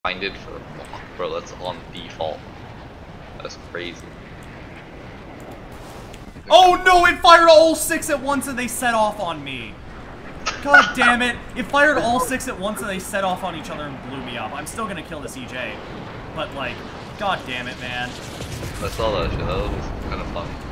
Binded for a block, bro. That's on default. That's crazy. Oh no! It fired all 6 at once and they set off on me. God damn it! It fired all 6 at once and they set off on each other and blew me up. I'm still gonna kill this EJ, but like, god damn it, man. I saw that shit. That was kind of fun.